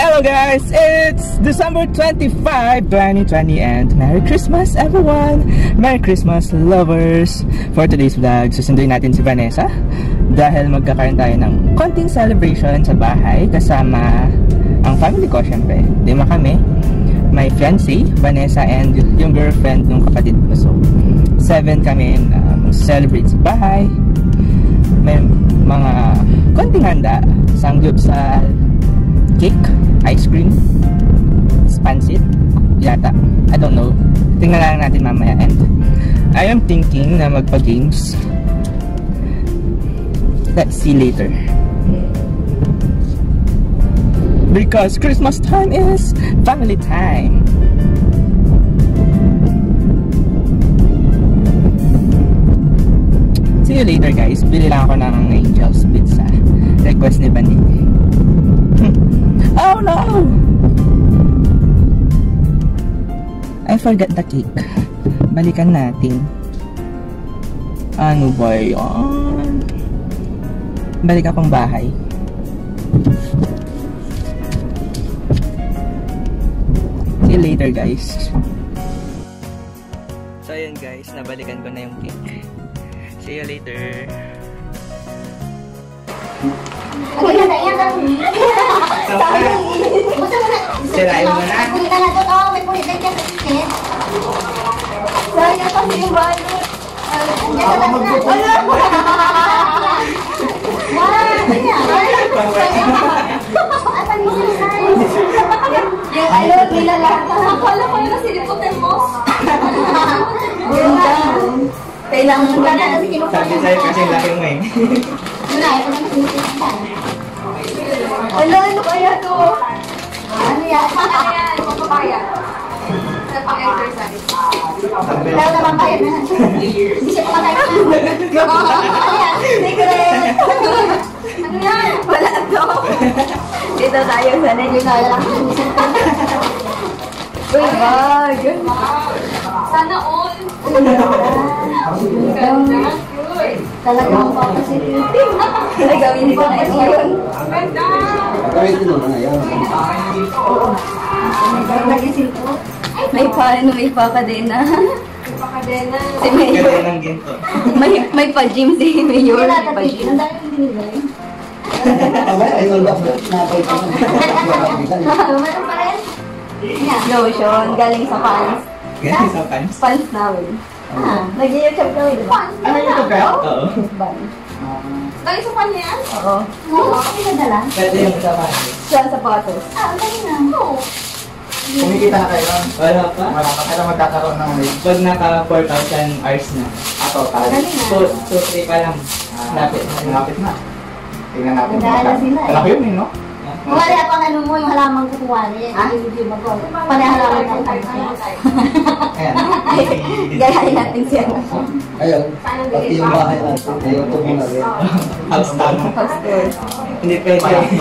Hello guys, it's December 25, 2020 and Merry Christmas everyone! Merry Christmas lovers! For today's vlog, susunduin natin si Vanessa dahil magkakaroon tayo ng konting celebration sa bahay kasama ang family ko syempre. Lima kami, my fiancé, Vanessa, and yung girlfriend ng kapatid ko. So, 7 kami celebrate sa bahay. May mga konting handa, sanggupsal, cake, ice cream, pansit, yata. I don't know. Tingnan lang natin mamaya. And I am thinking na magpa-games. Let's see later. Because Christmas time is family time. See you later guys. Bili lang ako ng Angel's Pizza. Request ni Bandini. Oh no! I forgot the cake. Balikan natin. Ano ba yan? Balik akong bahay. See you later guys. So ayun guys, nabalikan ko na yung cake. See you later. Kuya na yan ang sirain mo na. kuya na to, oh, may kuya na dyan sa ticket. Sayang kasi yung balo. Andiyan na lang na. Asan yung sinisay? Yung ano, nilalata. Akala ko na siliputin mo. Kailangan mo na kasi kinukuha. Sabi sa'yo kasi laki mo eh. Muna, ito na sinisay. Ano kaya to? Ano yan? Ano yan? Papaya. Sa pang-exercise. Kaya naman kaya na. Hindi siya pamatay na. Ano yan? Secret! Ano yan? Wala to. Dito tayo sa nyo tayo lang. Uy, bag! Sana all! Talagang positive. Ay, gawin ko na yun. Gawin ko na yan. May pa-kadena. May pa-kadena. Si Mayor. Kadenang ginto. May pa-gym si Mayor. May pa-gym. Ay, wala ba? Napay ka Meron pa rin? Lotion. Galing sa pants. Ganyan sa pants. Pants namin. Nag-YouTube kami, di ba? Ano yung ka? Oo. Galing sa pants yan? Oo. Oo, kami nadala. Pwede yung sa pants. Siya sa patos. Ah, galing na. Oo. Kumikita na kayo. Wala pa? Wala pa. Kailan magkakaroon ng rate? Pag naka 4,000 hours na. Ato, tayo. Galing na. 2-3 pa lang. Lapit. Malapit na. Tingnan natin. Nagdala sila eh. Malaki yun eh, no? Wala pang ano mo, yung halamang kukuwari. Hindi mo ko. Panahalaman ng pants. Ayan. Gayahin natin siya. Ayun. Pati yung bahay natin. Ayun, ito muna rin. House tama. Hindi pwede.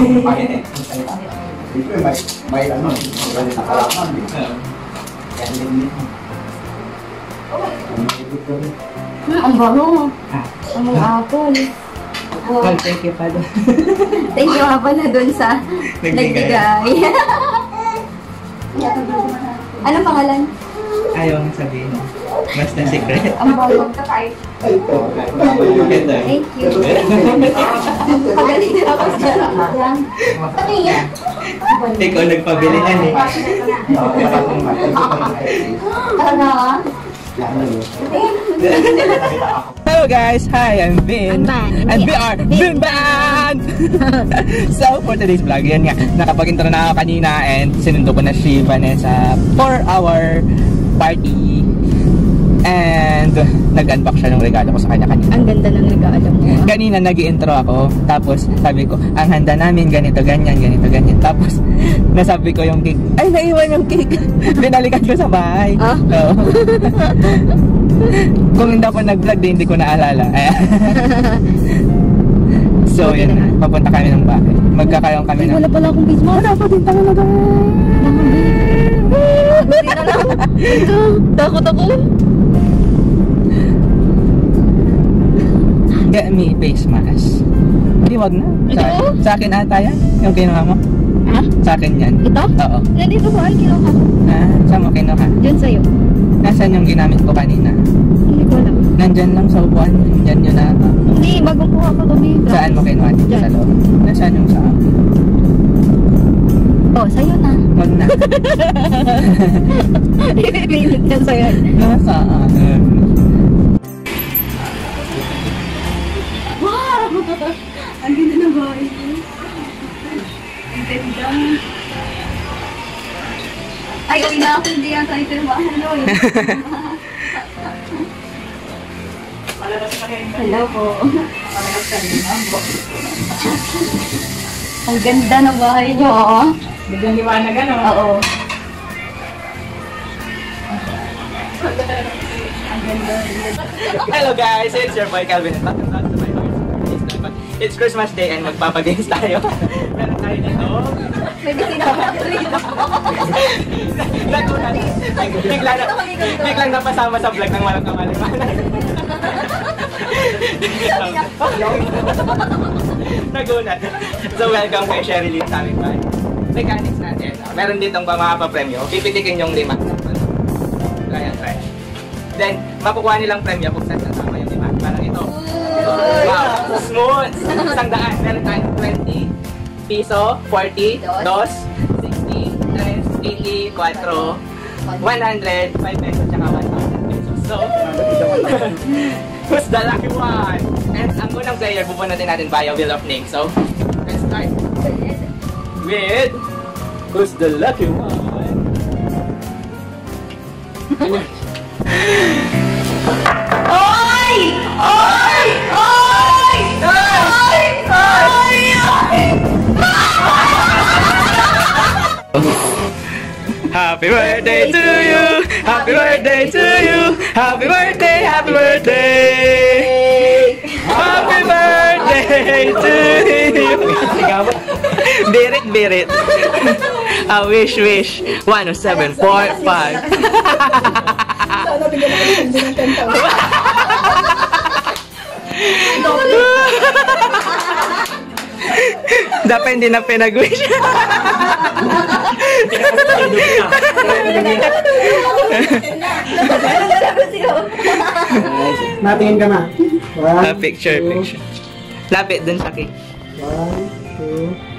Dito may ano, magaling na kalaman. Kaya din dito. Ang bango. Ang mga apple. Thank you pala. Thank you nga pala dun sa Nagbigay. nagbigay. Anong pangalan? Ayaw ang sabihin. Basta secret. Ang bango. Ay, ito. Ito. Thank you. Pagaling na ako sa pati yan. Ikaw nagpabili na eh. Talaga? Hello guys, hi, I'm Vin. And we are Vin Band! So for today's vlog, yan nga, nakapag-intro na ako kanina and sinundo ko na si Vanessa for our party. And nag-unbox siya ng regalo ko sa kanya kanina. Ang ganda ng regalo mo. Kanina nag-i-intro ako, tapos sabi ko, ang handa namin ganito, ganyan, ganito, ganyan. Tapos nasabi ko yung cake, ay naiwan yung cake. Binalikan ko sa bahay. Ah? Oo. Kung hindi ako nag-vlog, hindi ko naalala. So yun, papunta kami ng bahay. Magkakaroon kami ng... Wala pala akong face mask. Wala pa din talaga. Hindi na lang. Takot ako. Get me face mask. Hindi, wag na. Sa akin ata yan. Yung kinuha mo. Ha? Sa akin yan. Ito? Oo. Nandito ko ay kinuha ko. Saan mo kinuha? Diyan sa'yo. Nasaan yung ginamit ko kanina? Hindi ko alam. Nandyan lang sa upuan. Nandyan yun na. Hindi, bagong kuha ko dito. Saan mo kinuha dito sa loob? Nasaan yung sa akin? Oh, sa'yo na. Wag na. Ipipilit yan sa'yo. Nasaan? Wow! Ang ganda na ba? Ang ganda. Ay, uwi na ako. Hindi yan tayo pirmahan. Hello po. Ang ganda ng bahay niyo. Biglang liwanag ano? Oo. Hello guys, it's your boy Calvin and welcome back to my house. It's Christmas Day and magpapagames tayo. Meron tayo dito. May bisina ko dito. Biglang napasama sa vlog ng walang kamalimanan. Nagunat. So welcome kay Sherilyn sa aming bahay. Mechanics natin. Meron ditong makapapremyo. Pipitikin yung 5. Try and try. Then, makukuha nilang premyo kung saan kasama yung 5. Parang ito. Wow! Smooth! 100. Meron tayong 20 piso, 40, 2, 60, 3, 80, 4, 100, 5 pesos, tsaka 1,000 pesos. So, who's the lucky one? And ang unang player, bubunutin natin via Wheel of Names. So, let's start with who's the lucky one? Oy! Oy! Oy! Oy! Oy! Happy birthday to you! Happy birthday to you! Happy birthday! Happy birthday! Happy birthday to you! Birit, birit. Wish, wish. 107.5. Dapat hindi na pinag-wish. Natingin ka na. Picture, picture. Lapit dun sa cake. 1, 2,